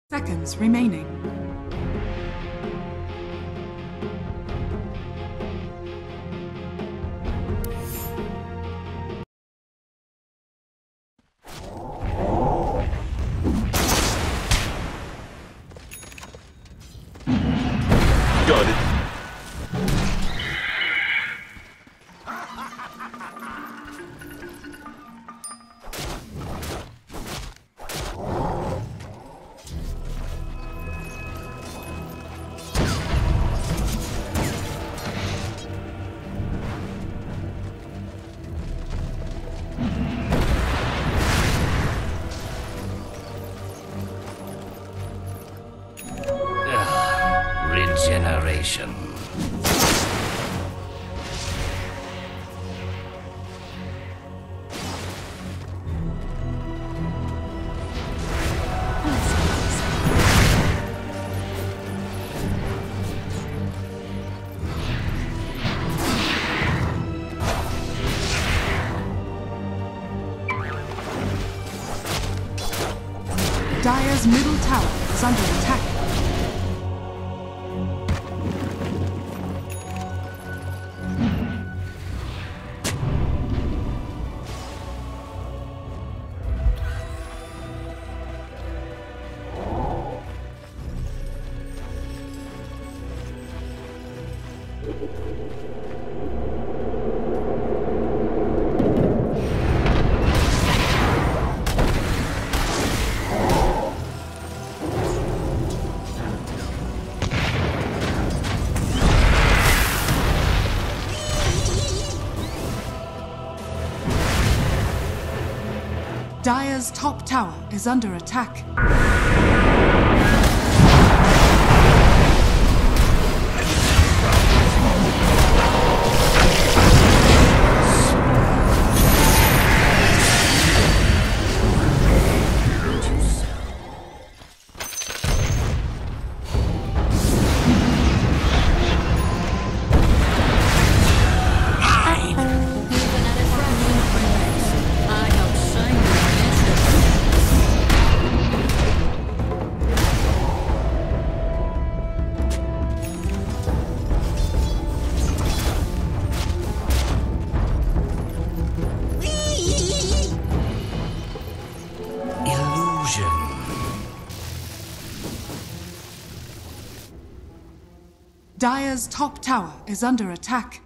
Seconds remaining. Got it. Regeneration. Dire's middle tower is under attack. Dire's top tower is under attack. Dire's top tower is under attack.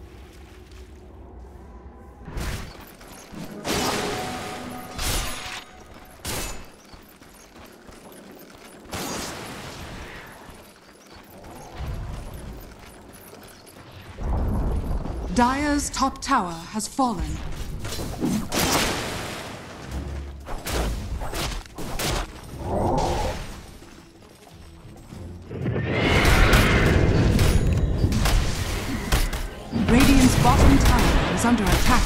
Dire's top tower has fallen. Radiant's bottom tower is under attack.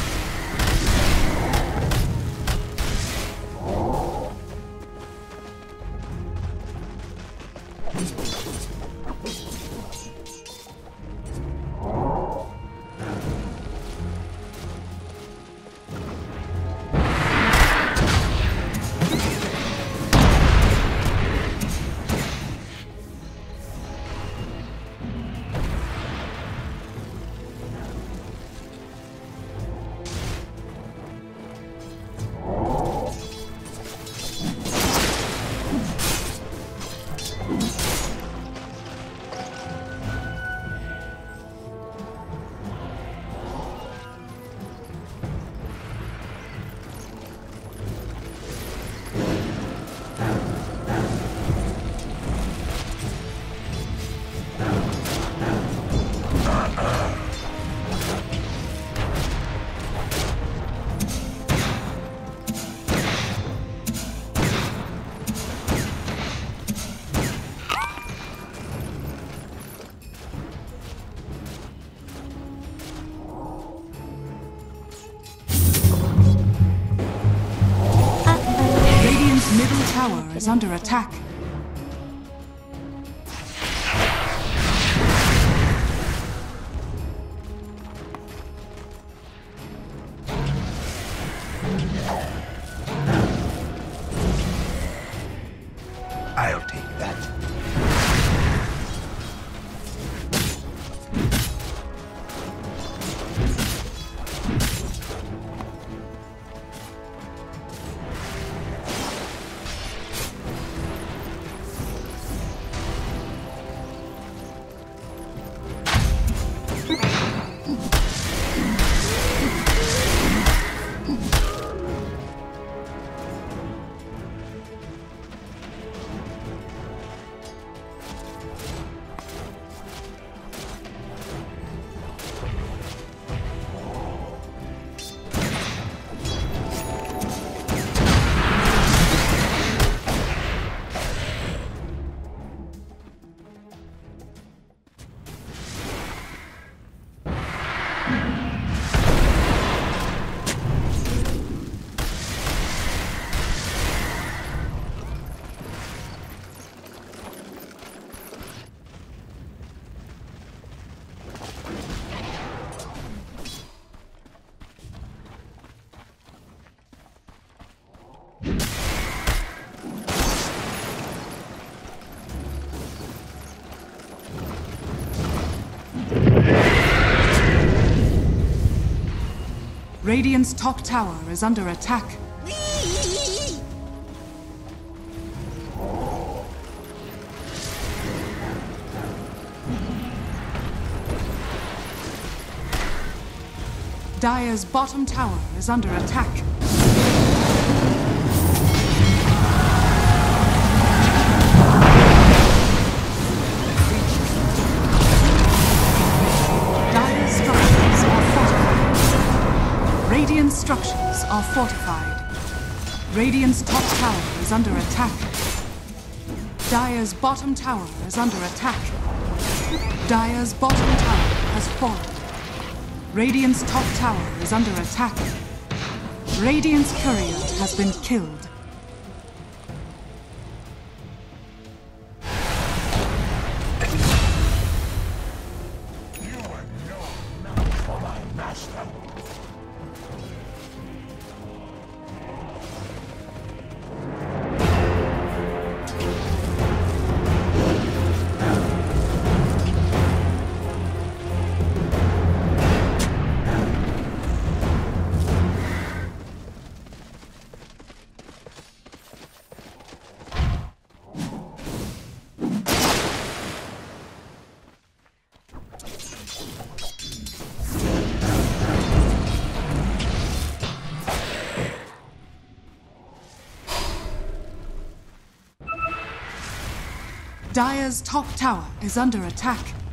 Middle tower is under attack. I'll take that. Radiant's top tower is under attack. Dire's bottom tower is under attack. Dire's structures are fortified. Radiant structures are fortified. Radiant's top tower is under attack. Dire's bottom tower is under attack. Dire's bottom tower has fallen. Radiant's top tower is under attack. Radiant's courier has been killed. You are no match for my master. Dire's top tower is under attack.